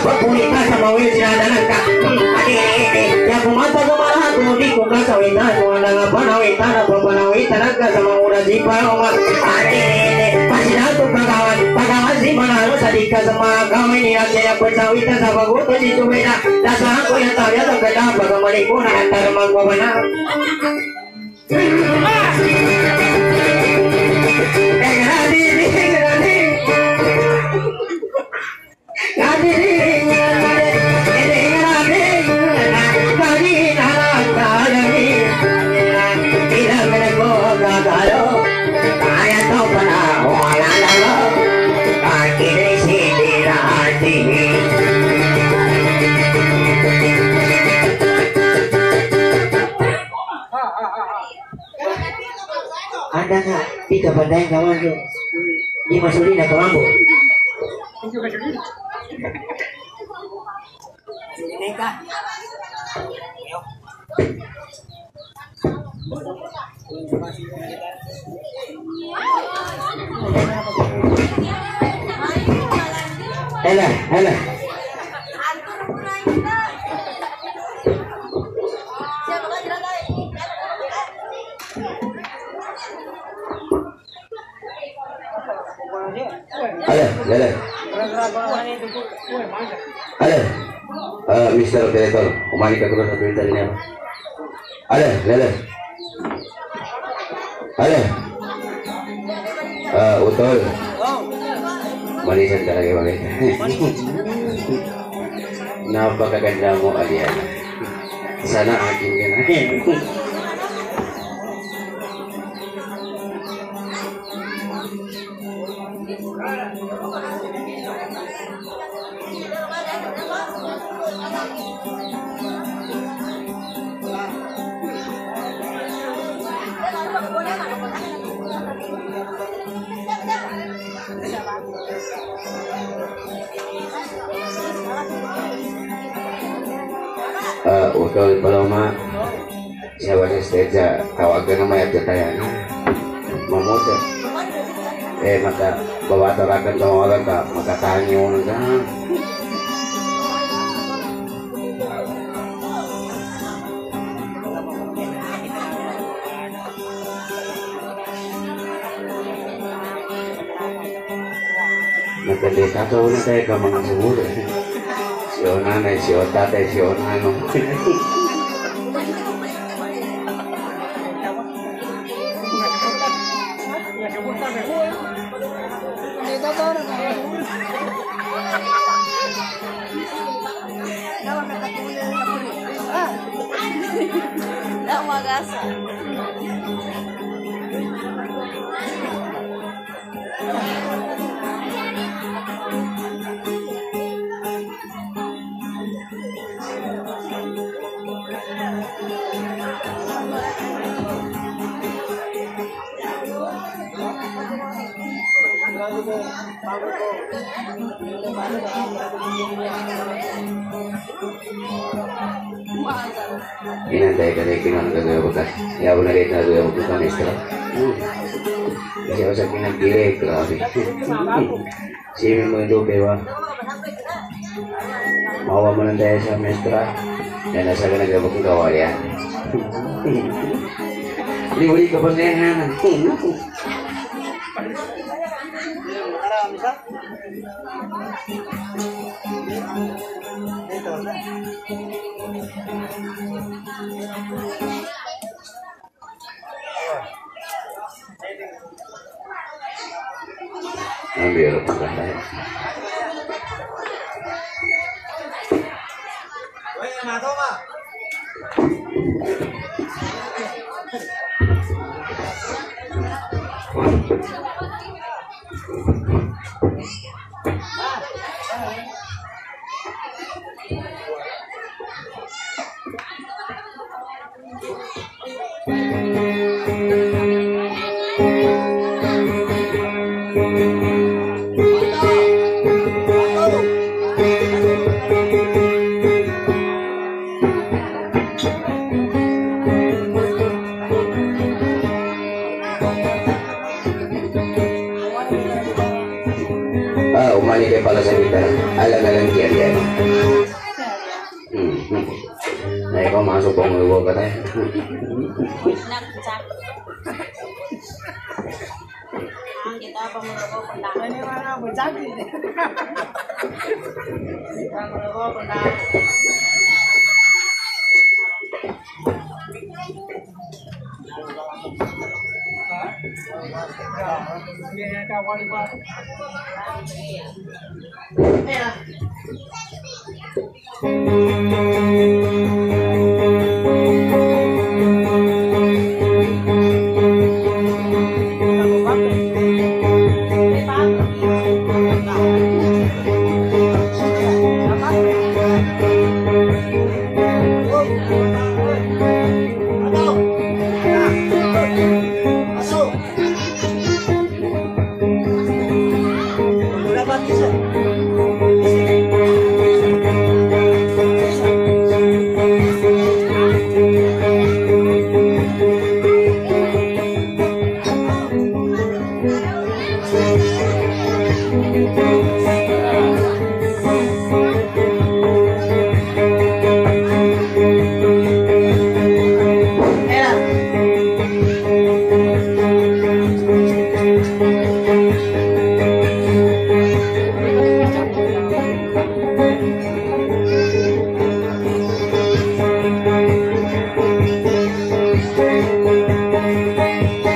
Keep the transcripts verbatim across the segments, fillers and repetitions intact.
Pulita sama wis sinadalangka ya kumata kumala tudi kuka sawita kuala panawita na panawita nagka sama ura jipa oma ade pasina tu pagawan pagawan si manalo sadika sama kami ni akhirnya pesawita sa baguto di tumena lasahan ko yung tawya sa ganda pagamali ko na antar magwabana ada nggak tiga bandai kawan tuh di Masulina ke Mambo Hela, hela. Ada, ada. Ada. Uh, Mister Operator, umani ka kurang satu ini apa? Ada, ada. Ada. Uh, utol. Manisan talaga bagay. Napakaganda mo, Aliana. Sana akin ka na. Uh, utol Paloma siapa sih stage tawagan nama ya tayana mamoto eh maka bawa terakan sama orang tak maka tanyo kan maka dia kata udah saya kamang semua si onana si otate si onano Inantay ka na kinang gagawa ka. Yaw na rin na gagawa ko ka mistra. Kasi ako sa kinagdire, grabe. Simin mo yung dobe wa. Mawa mo lang tayo sa mistra. Yan nasa ka nagawa ko gawa yan. Liwali ka pa sa yan. Ambil pagkakaya. Umali kay pala sa alang-alang kian ya. Hmm. Này có mã số con người vô cái đấy. Kita pemuluh pendang ini mana berjadi? Pemuluh pendang.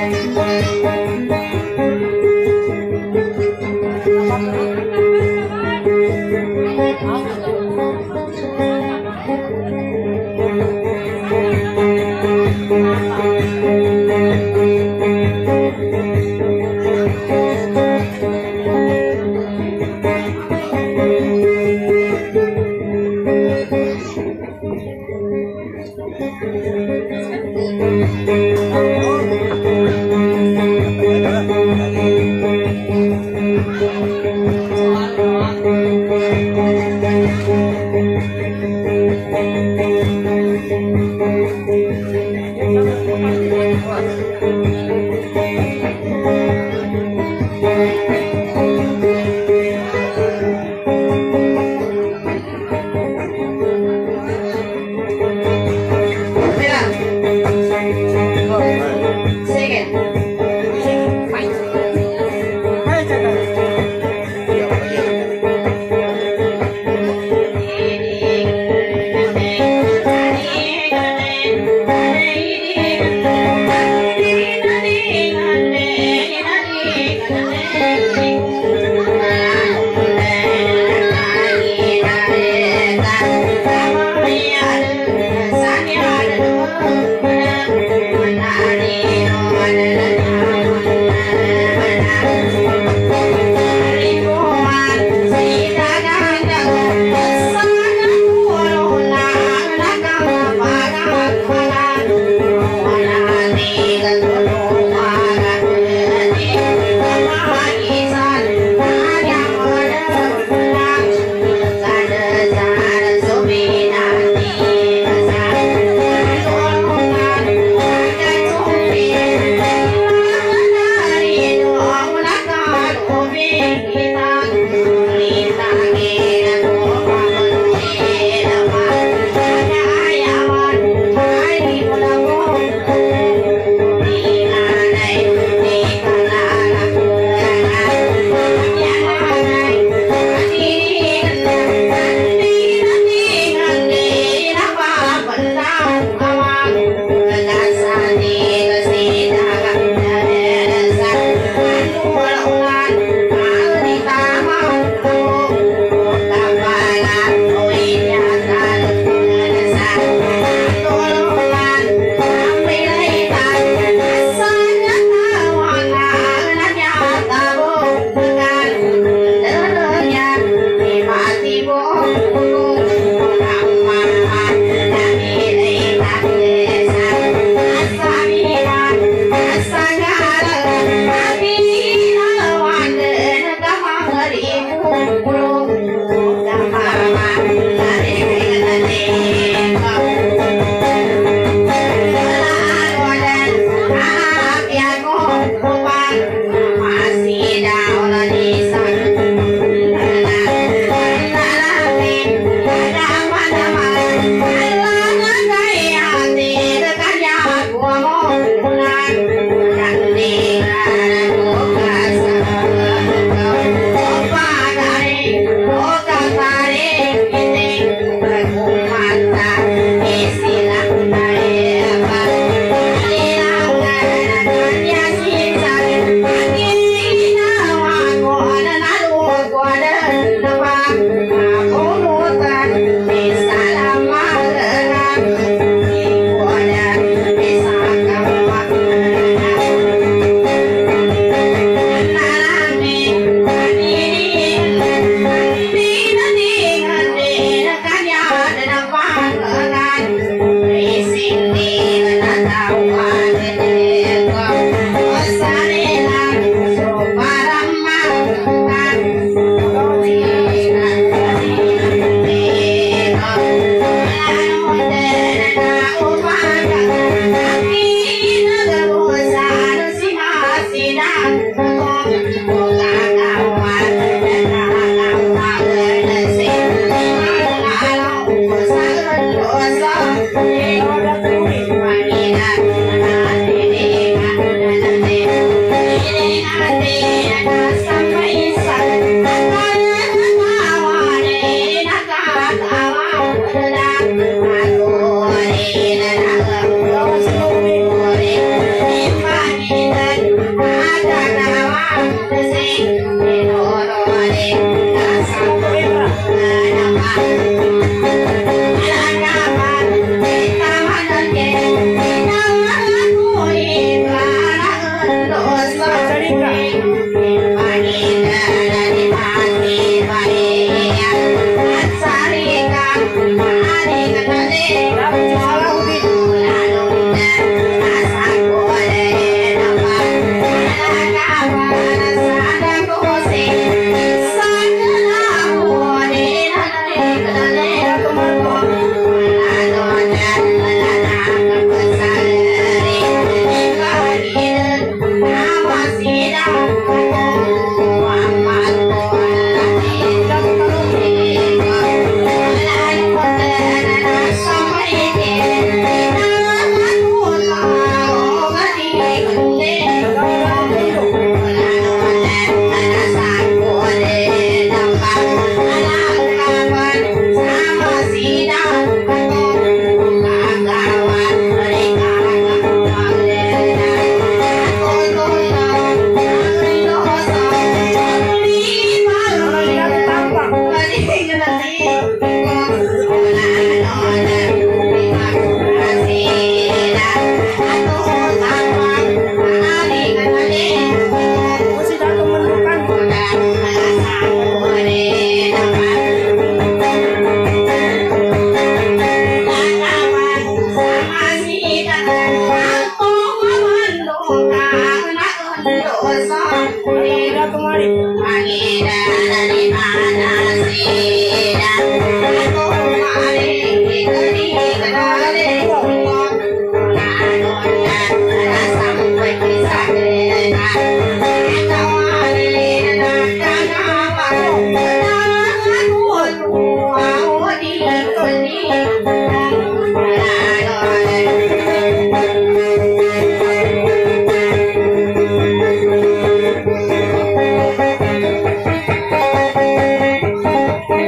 Thank you.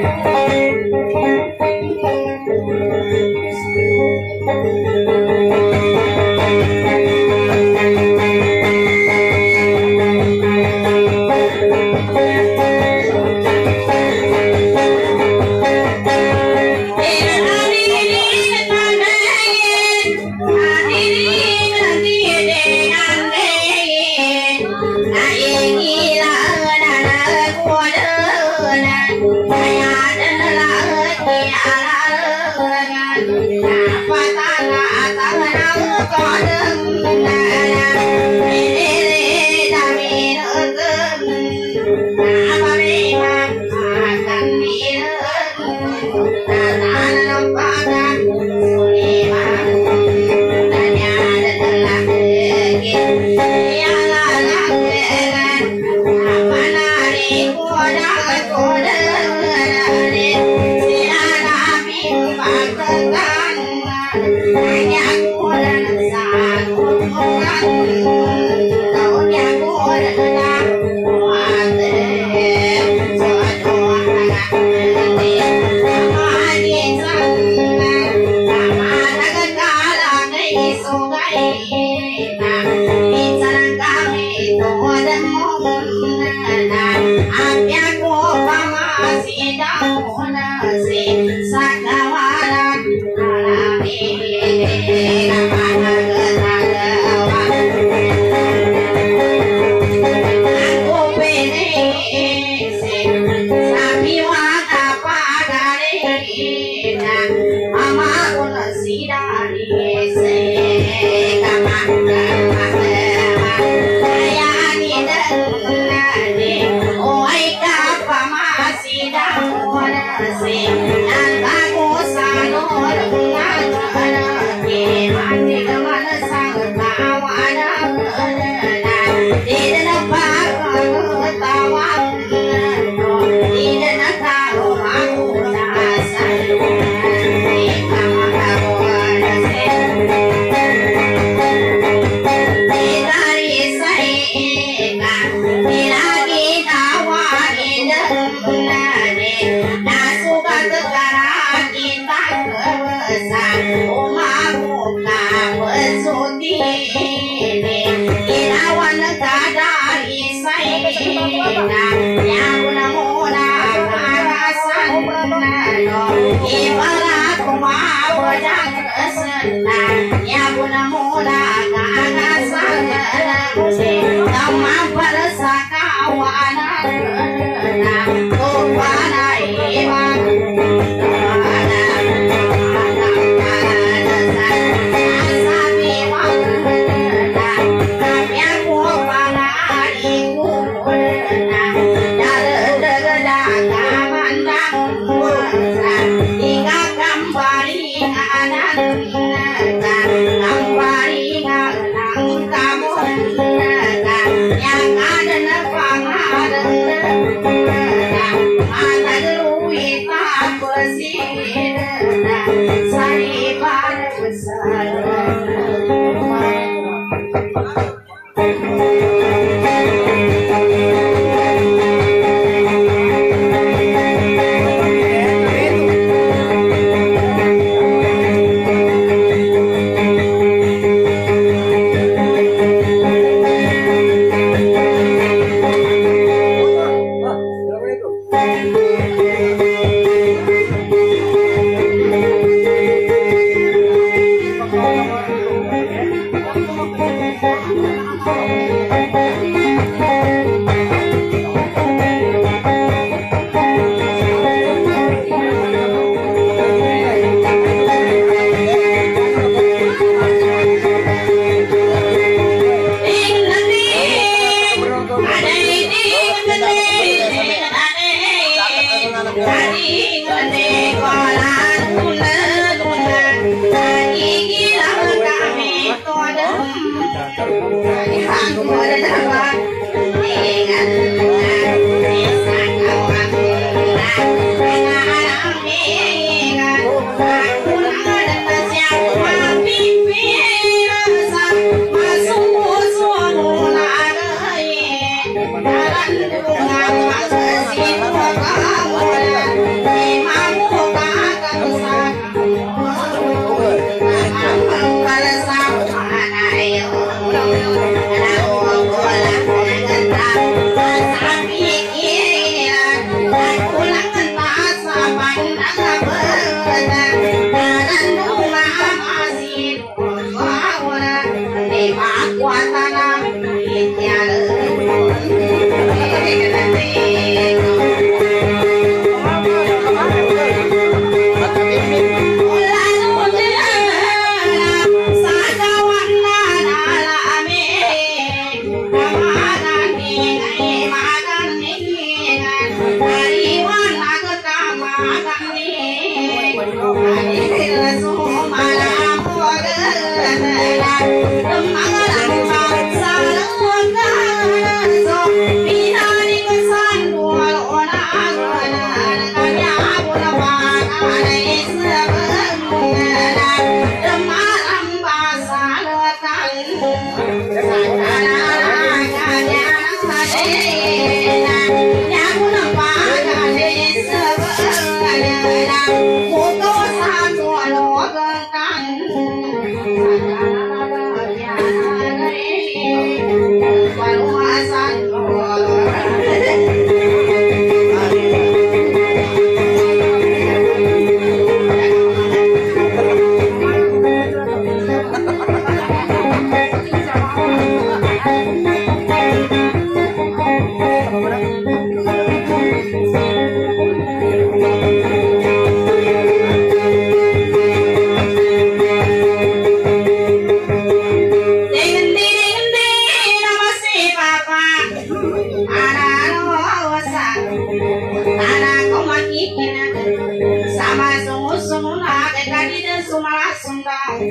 Hãy subscribe cho kênh Ghiền Mì Gõ để không bỏ lỡ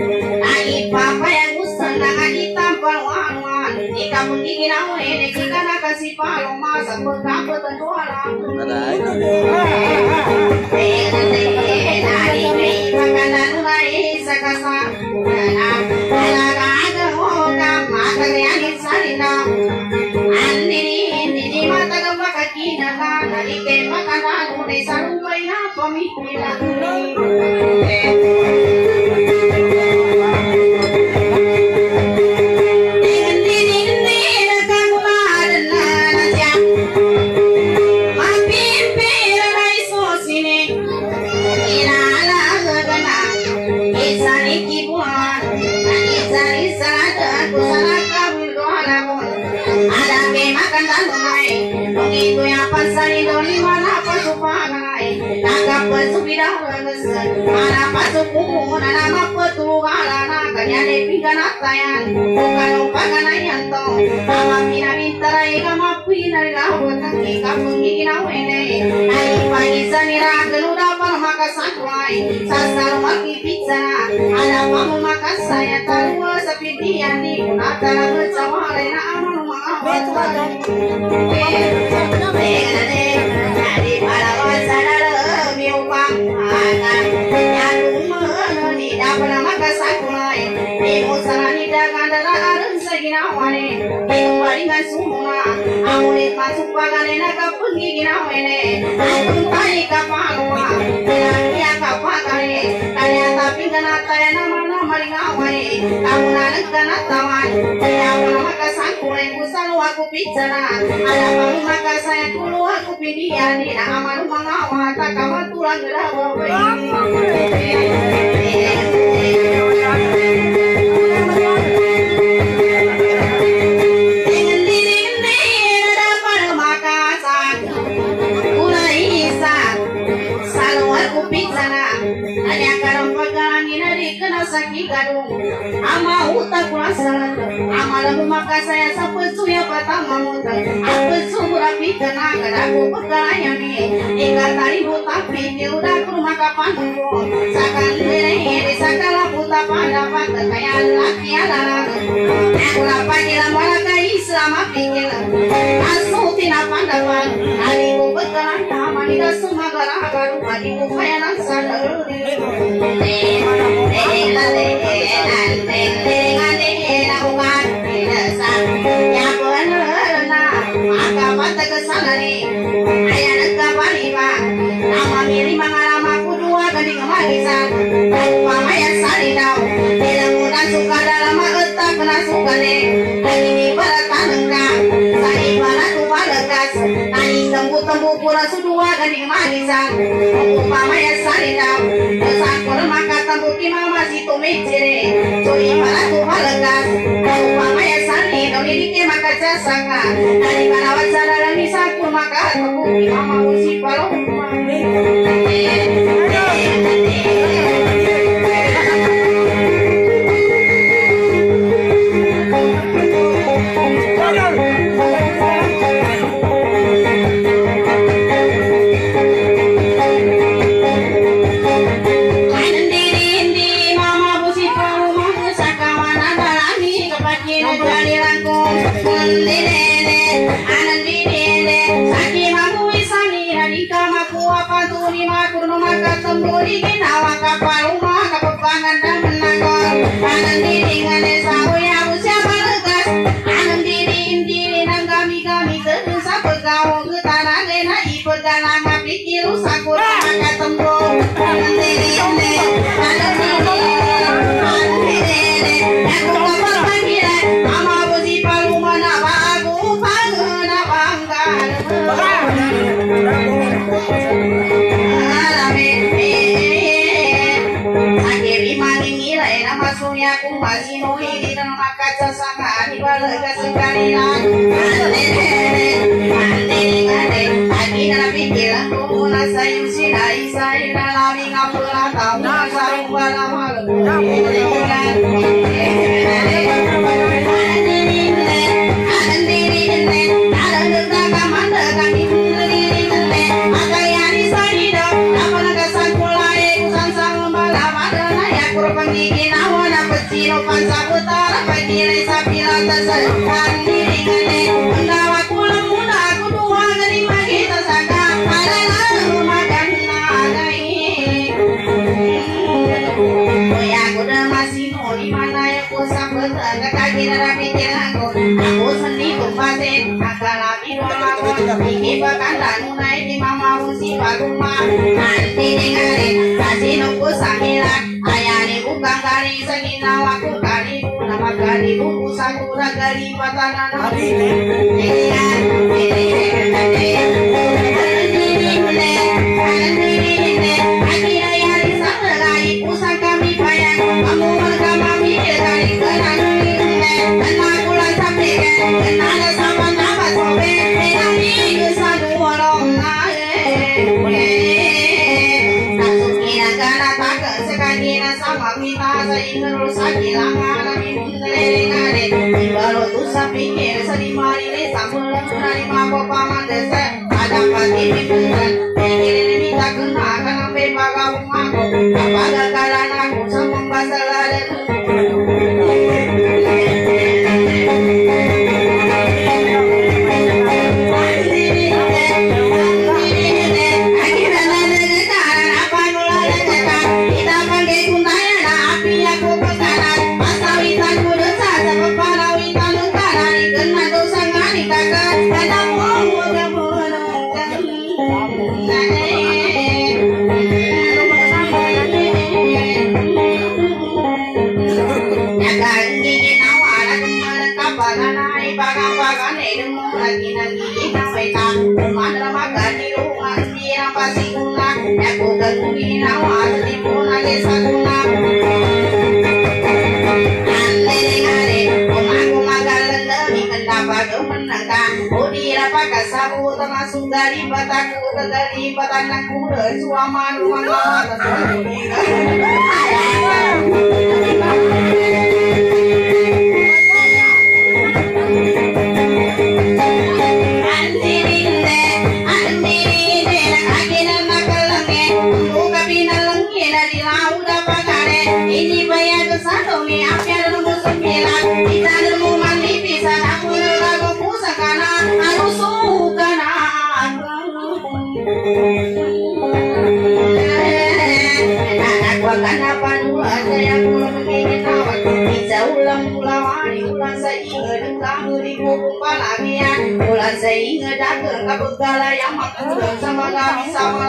Ai papa yang usang na hitam palwan ika mungkin aku ini kita nak kasih paloma sampai kapan tentualah dari dari makanan lain sakasa ala ada orang makan yang salina andini ini mata gambar kaki nana dari ke makanan mulai sarumpai na pemikiran itu yang pasari doni mana pasupanai naga pasubida mana pasukumu nana mapetu galana kanyane pingana tayan bukan pagana yanto ama pina mintara ika mapina lawo tangi kapungi na wene ai pagi sanira geluda par maka sakwai sasal maki pizza ada pamu maka saya tahu sepidian di kunata ngecawale na amanu mawat dari para wasara miupang akan nyadung menoni dapat maka sakulai di musarani dagang darah seginawane itu palingan semua amulit masuk pagane naga pergi ginawane aku tadi kapalua dia kapagane kaya tapi kena taya nama nama lingawane kamu nanek kena tawan saya maka sakulai musalu aku bicara ada baru maka saya dulu aku pindian di amal mengawat kawan tulang gerawa sakit gadung ama utak kurasa ama lalu maka saya sepesu ya pertama muter aku surapi kena kadaku pekalanya nih hingga tadi tapi dia udah ke rumah kapan dulu sakan beri sakala puta pada pada kayak laki alang aku lapar gila malaka Islam pikir asu tina pandapan hariku pekalanya manida semua gara-gara hariku kayak sadar tembu pura sudua gading manisan upama ya salida sakor maka tembu kima masih tumicire curi para tu halagas upama ya salida didike maka jasaka dari mana wacana lami sakur maka tembu kima mamusi palo Kurang gigi nawan bahkan danunai di mama usi baguma nanti dengar kasih nunggu sambilan ayani bukan kali segina waktu kali nama kali buku sakura kali patana nabi akhirnya yari sarai pusat kami payah kamu mereka mami dari kenal kena kulan sampai kena sama nama sobe ini kesadu orang sama kita sehingga rusak hilangan minum ngeleng-ngeleng di baru tu sapikir sedimari desa mulai dari mabok paman desa ada pati pimpin pikir ini minta kena karena bebaga umaku apa gagalan aku sama masalah dan termasuk dari bataku dari batanku dan suaman rumah ini bayar satu nih apa nunggu sembilan kita nunggu mandi bisa aku lagu pusakana aku suka aku kenapa dulu aja yang belum begini tahu bisa ulang ulang hari ulang saya ingat kamu di buku palagian ulang saya ingat datang ke begala yang makan sama kami sama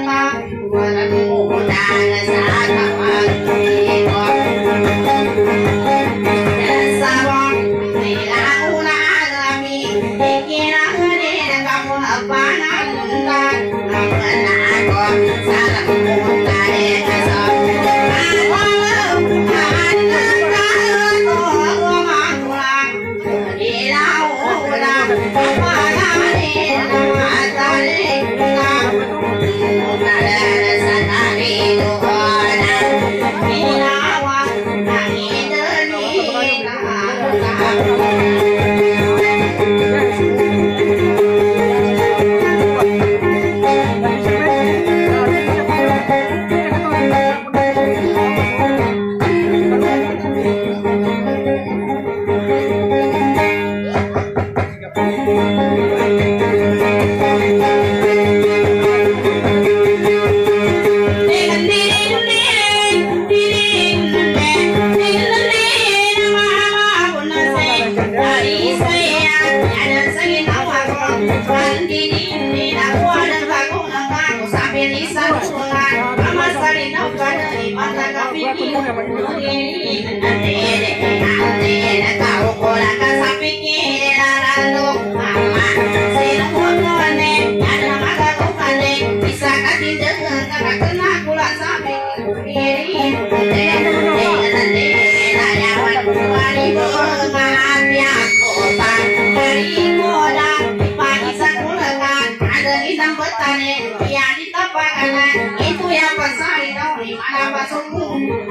Itu ya pasal itu mana masukmu.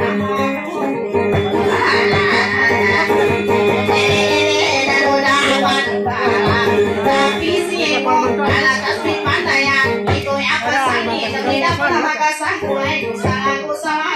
Tapi si ibu ala tasbih pandayan itu ya pasal itu tidak pernah makasah gue salah aku salah.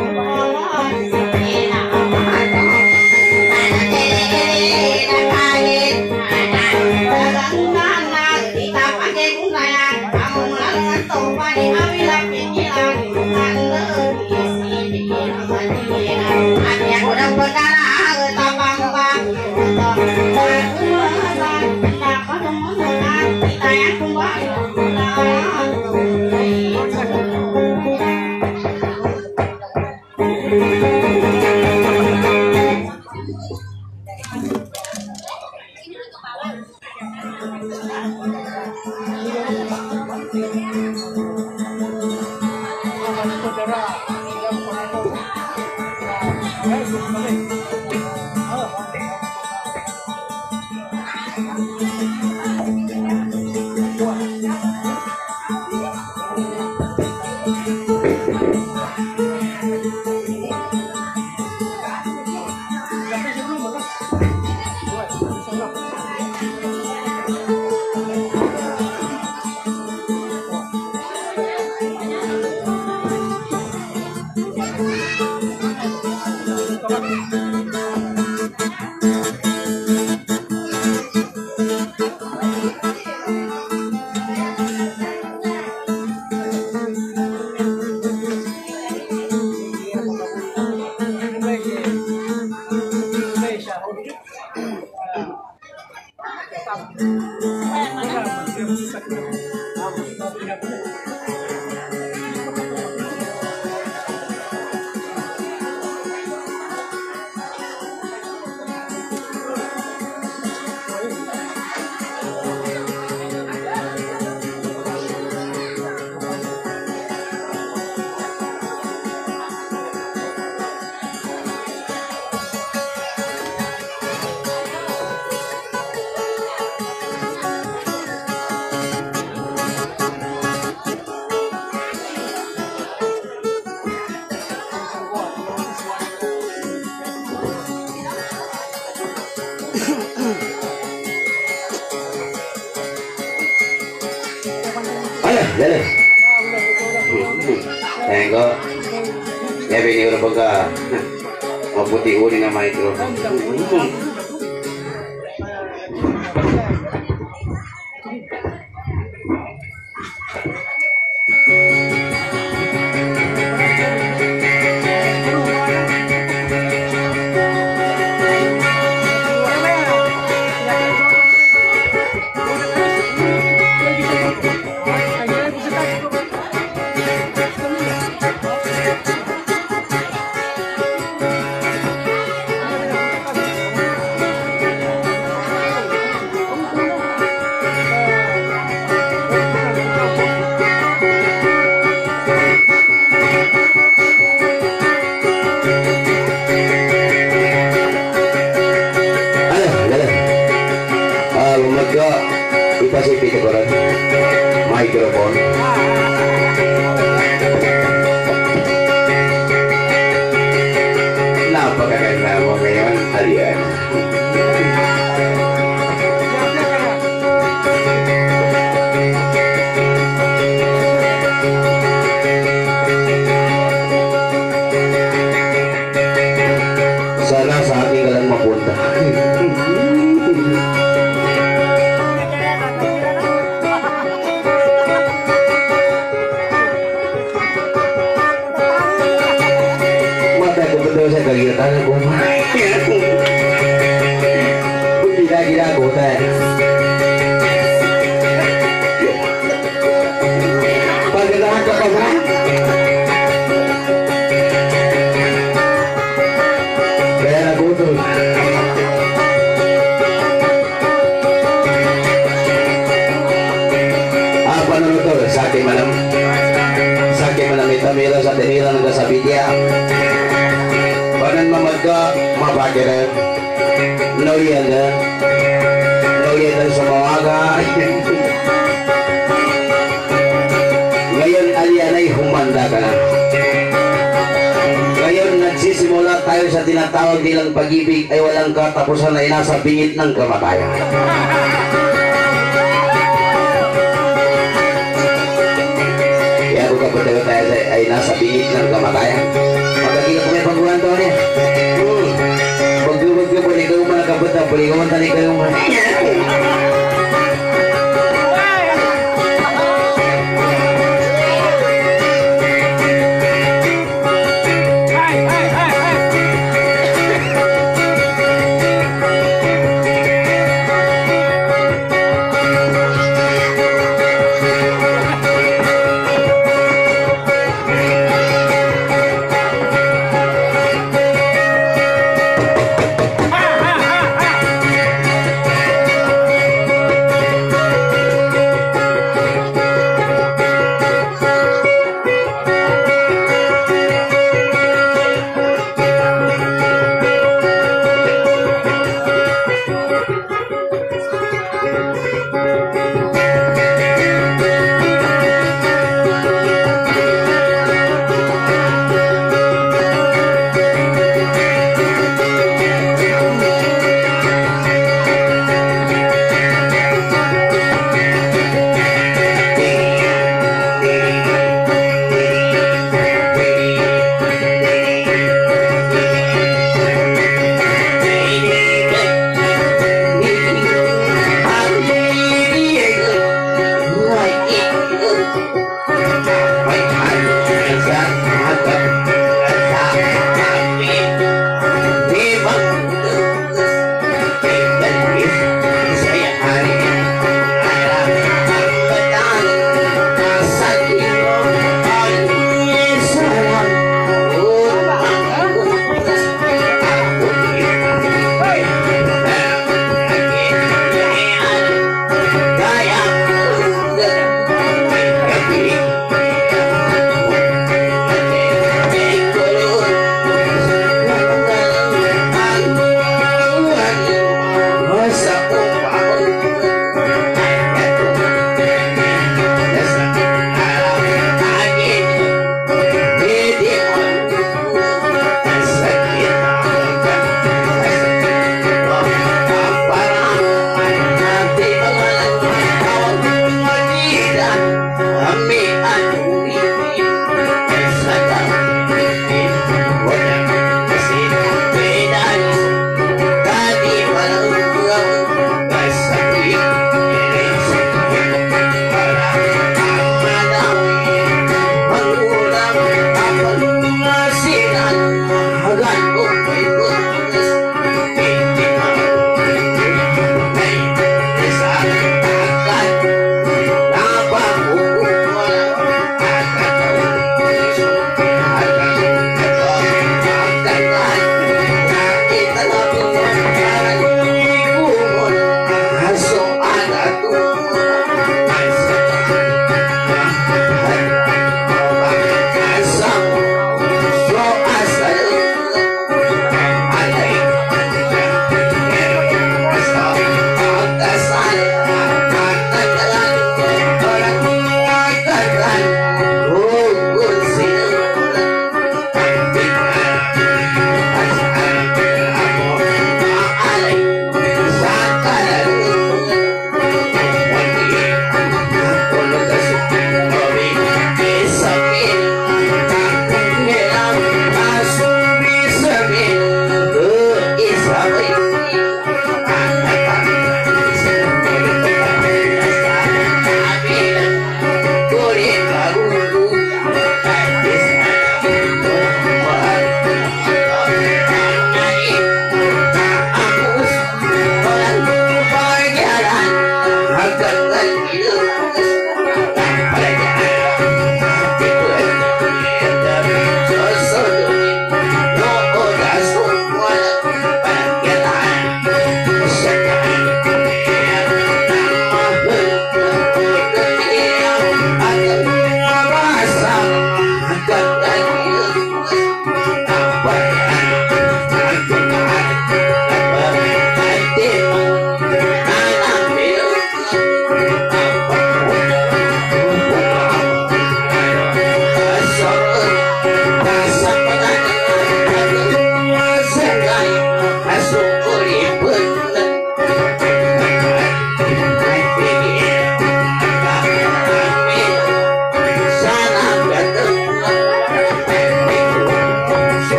Dale. Tengo. Ya vini udah buka. Mau putih uni nama itu. kagiatan aku mah. Gila-gila aku teh. Pagkakahan ka pa ba? Kaya nagutom. Apa naman ito? Sakit malam. Sakit malam ito. Mila sa tinila nagkasabi niya. Panan mamagka, mapakiran. No yan na. No yan na sa mawaga. Ngayon alyan ay humanda ka na. Ngayon nagsisimula tayo sa tinatawag nilang pag-ibig ay walang katapusan na inasa bingit ng kamatayan. Kaya kung kapatid tayo ay nasa bingit ng kamatayan. Magkakita ko may pagbuhan to niya. Hmm. Pag-ubag ka po, ikaw mga kapatid, pag-ikaw tani kayo mga.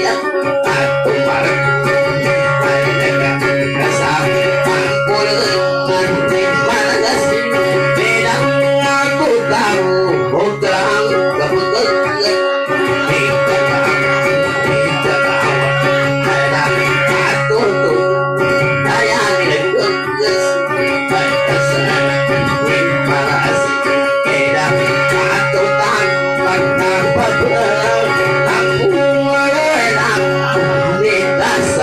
Aku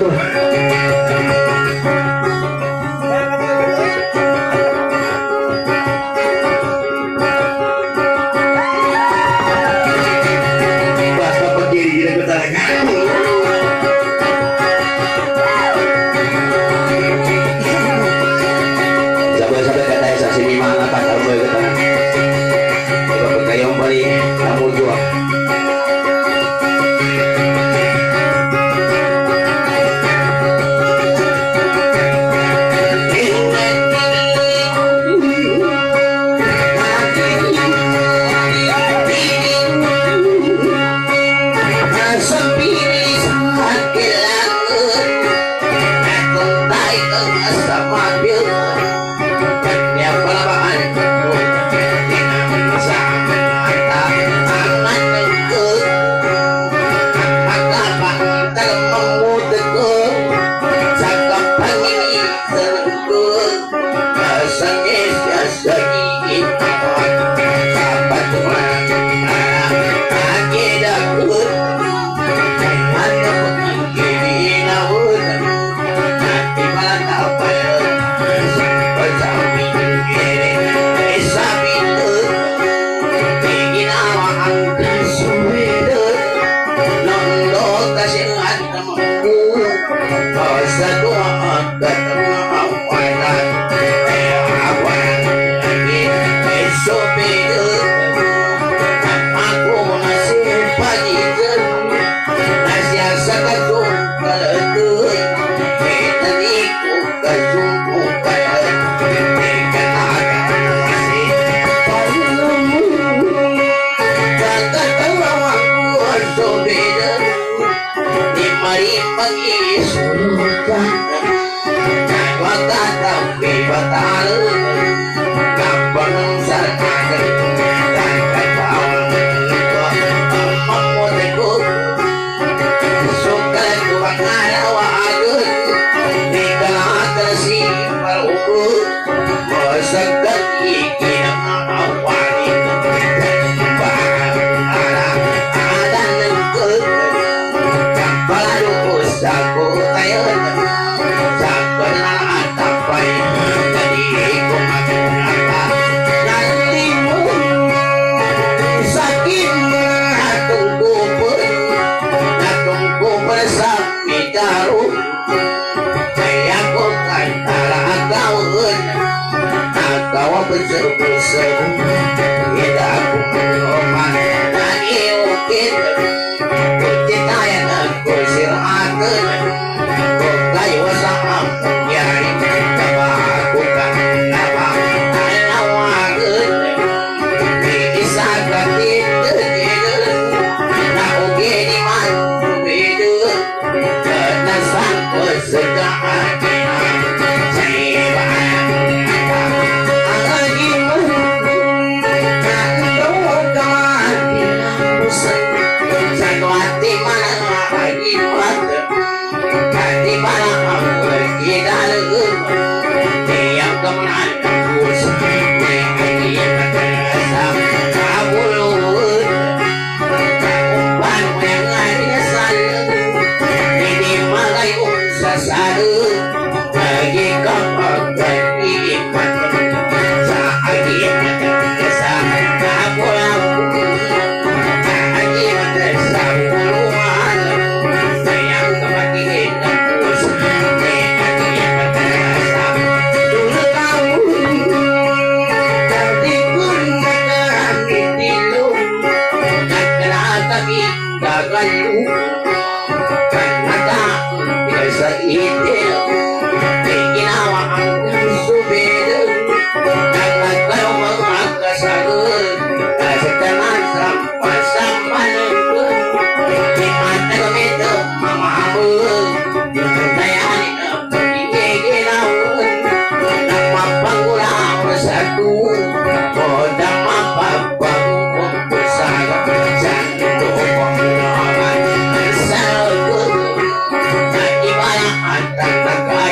Thank you.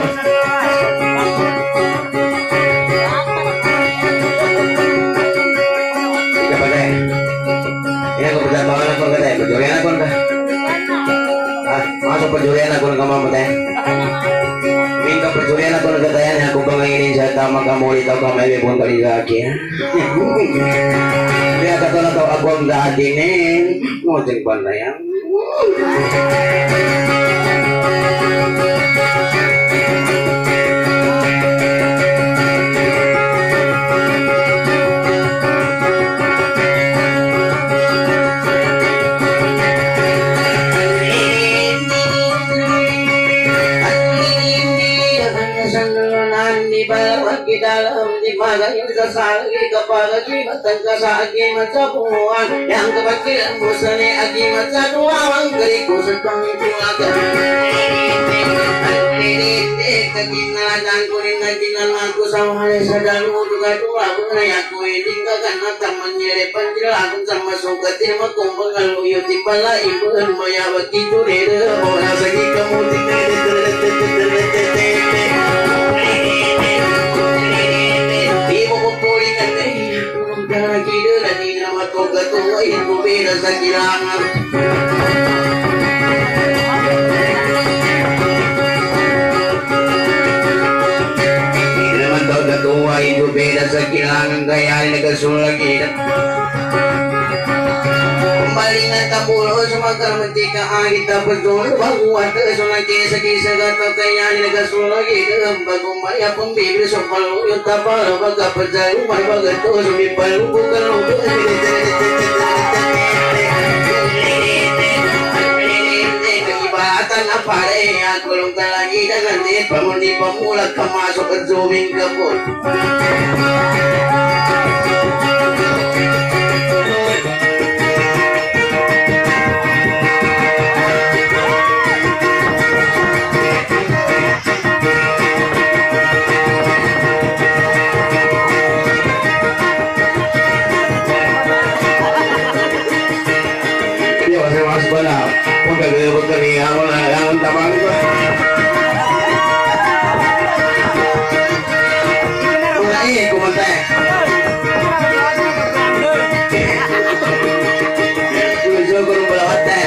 Masuk perjudian aku nak kamu teh. Minta perjudian aku nak tanya aku pengingin saya maka mau ditahu kamu ibu pun kali lagi. Dia kata nak tahu aku enggak hati ni mau jengkau saya. Di dalam di mana yang sesali kepada kita kesaki macapuan yang kebakiran busane akibat satu awang keriku setang culaga ini kekinan dan kuning kekinan aku sama sadar juga dua bunga aku ini karena teman nyere penjelasan sama suka tema kumpul kalau yo timbala ibu maya begitu deh orang segi kamu tinggal kira lagi nama toga tua itu beda sakirangan. Nama toga tua itu beda sakirangan kaya ini kesul lagi. Kembali ngata pulau semakar mentika kita betul bahwa kesuna kisah-kisah kata kaya ini kesul lagi. Bagumaya pembibir sopalu yutapal baga perjalu mai baga tu sumi palu bukan lu ibatan apa deh aku longkar lagi dan nanti pemudi pemula kemasuk ke zooming kebun. Bekerja aku lah yang tabang tu. Mulai aku mati. Tujuh guru belawatan.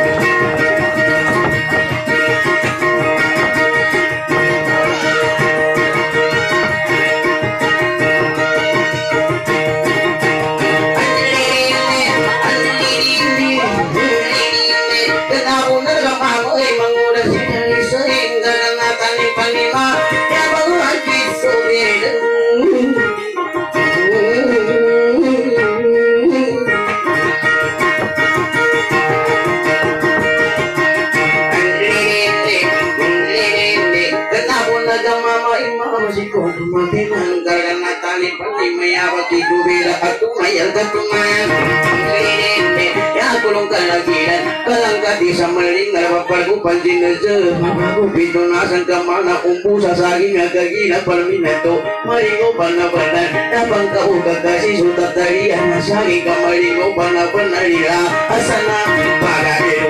Ya kulung kalagiran kalangka di samaling narapapagu panjin aja mamaku pintu nasan kamana umpu sasagi ngagagina palminato maringo bana-bana dabang kau kakasi sutat dari anasagi kamaringo bana-bana lila asana para deru.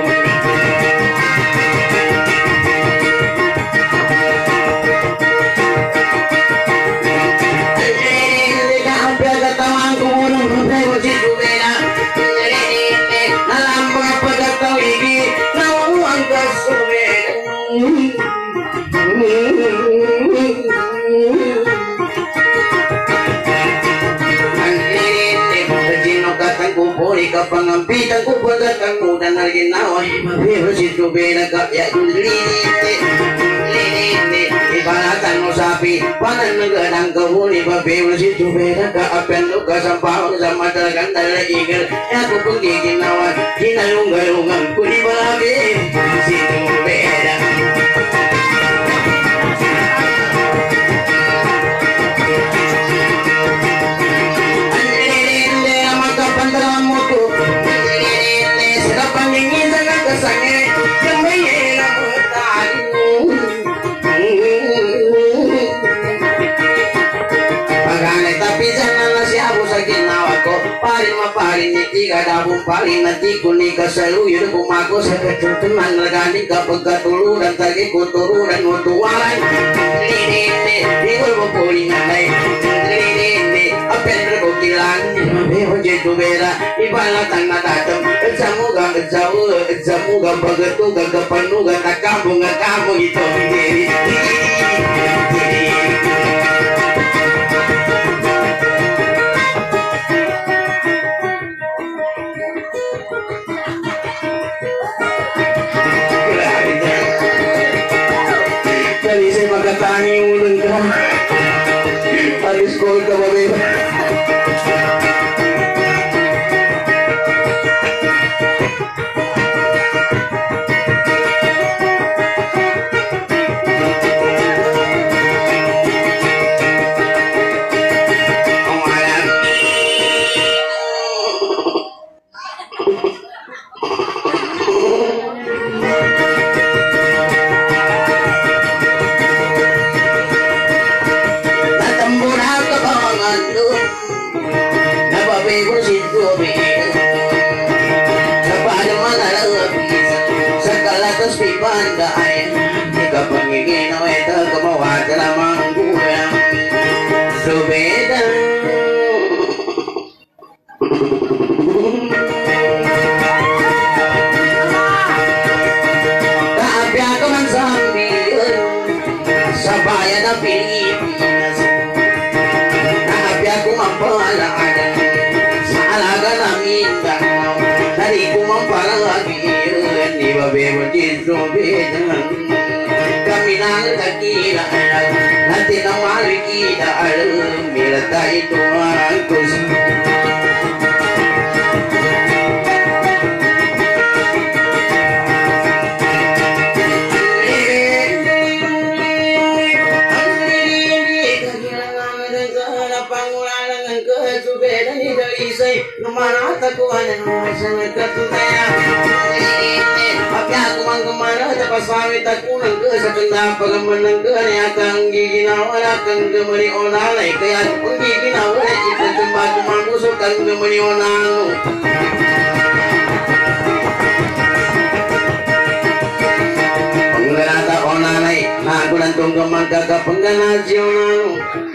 Kapangampitan ko pagkatang muda na ginawa mabiro si Tubena ka ya linite linite ibalatan mo sapi panan nagandang kahuli mabiro si Tubena ka apen lo kasampaw sa matalagang dalagigal ya ko pag di ginawa hinalungalungan ko di malabi si Tubena. Paling mapaling ni tiga dabung paling nanti kuning keseluyur kumaku sakit teman legani kapag katuluran tagi kutururan mutualan tubera ibalatang natatam jamu ga jamu jamu ga bagatu ga gapanu ga takamu ga kamu itu Tadi saya makan tangi ulun ka Alis ko ka babe kami nangkakira nanti namari kita alam mirata itu aku Kemana takuan yang sangat ketutaya Tapi aku mang kemana Dapat suami takunan ke Sekenda pagamenang ke Ni akan giginawan Akan gemeni onalai Kaya aku giginawan Ikan tempat kumang musuhkan gemeni onalu Penggerata onalai Nah aku lantung kemang kakak penggana si onalu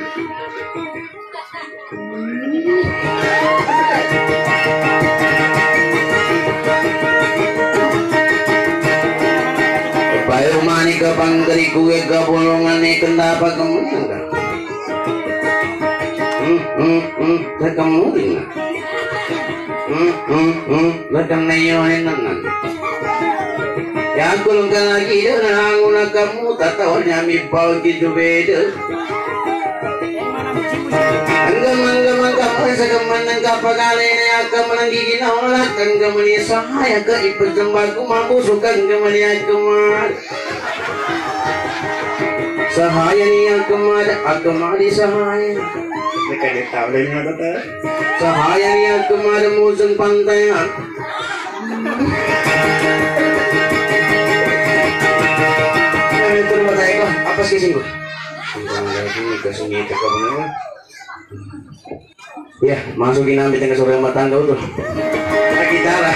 Bayo mani ka panggari kuwe ka bolongan ni kenda apa kemudian ka? Hmm hmm hmm tak kemudian. Hmm hmm hmm ladang nayohin nangan. Ya kulung ka lagi dah nangun kamu tak tahu nyami bau gitu beda. Anggam anggam anggam sagaman angka pagale ni akan menanggigi naulat anggam ni sahaya ke ibu jembaku mampu sukan anggam ni akamar sahaya ni akamar akamar di sahaya mereka dia tahu dari mana tu sahaya ni akamar musim pantai itu rumah saya kok apa sih singgung lagi ke sungai ke mana ya masukin ambil tengah sore rumah tangga tuh kita lah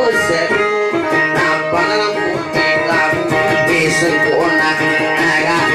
sempurna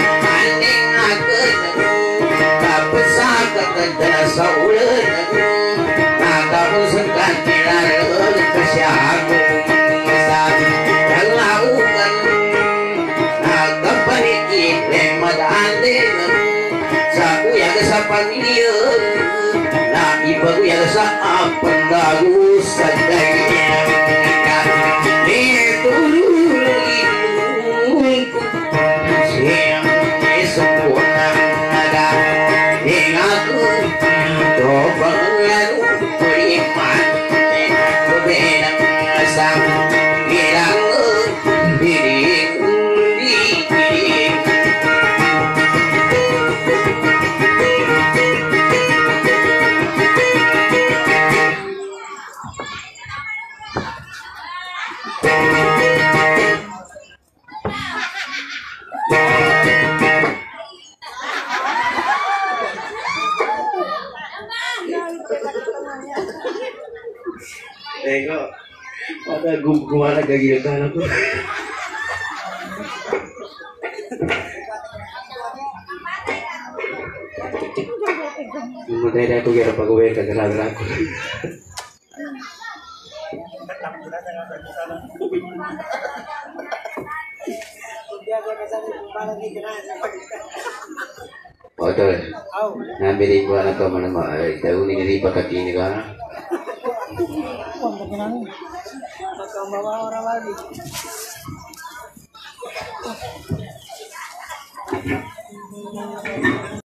Teko, ada gumana gagil kan aku. Mau tanya aku kira apa gue kagak aku. Oh tuh, ngambil ibu anak kau mana mah? Tahu ni dari pakai ini kan?